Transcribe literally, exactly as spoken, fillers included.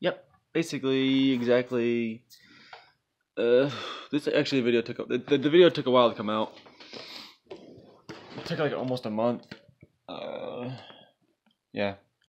Yep, basically, exactly. Uh, this actually video took a, the, the video took a while to come out. It took like almost a month. Uh, yeah.